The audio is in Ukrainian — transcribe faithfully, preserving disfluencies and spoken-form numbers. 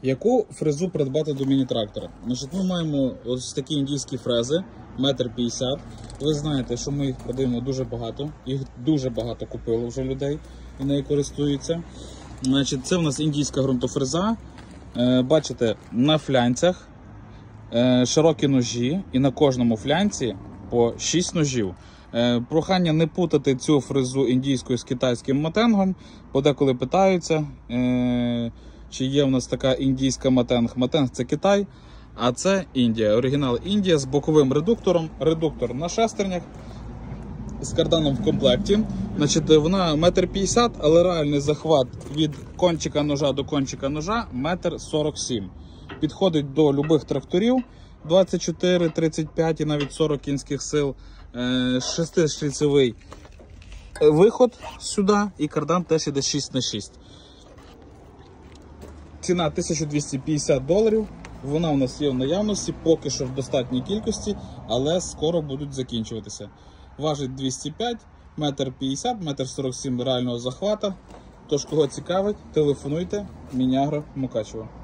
Яку фрезу придбати до міні-трактора? Значить, ми маємо ось такі індійські фрези, метр п'ятдесят. Ви знаєте, що ми їх продаємо дуже багато, їх дуже багато купило вже людей і нею користуються. Значить, це в нас індійська ґрунтофреза. Е, бачите, на флянцях е, широкі ножі, і на кожному флянці по шість ножів. Е, прохання не путати цю фрезу індійською з китайським матенгом, подеколи питаються, е, чи є в нас така індійська матенг. Матенг – це Китай, а це Індія. Оригінал Індія з боковим редуктором. Редуктор на шестернях з карданом в комплекті. Значить, вона метр п'ятдесят, але реальний захват від кончика ножа до кончика ножа метр сорок сім. Підходить до любих тракторів двадцять чотири, тридцять п'ять і навіть сорок кінських сил. Шестишліцевий виход сюди, і кардан теж іде шість на шість. Ціна тисяча двісті п'ятдесят доларів. Вона у нас є в наявності, поки що в достатній кількості, але скоро будуть закінчуватися. Важить двісті п'ять, метр п'ятдесят, метр сорок сім реального захвата. Тож, кого цікавить, телефонуйте. Міні-Агро, Мукачево.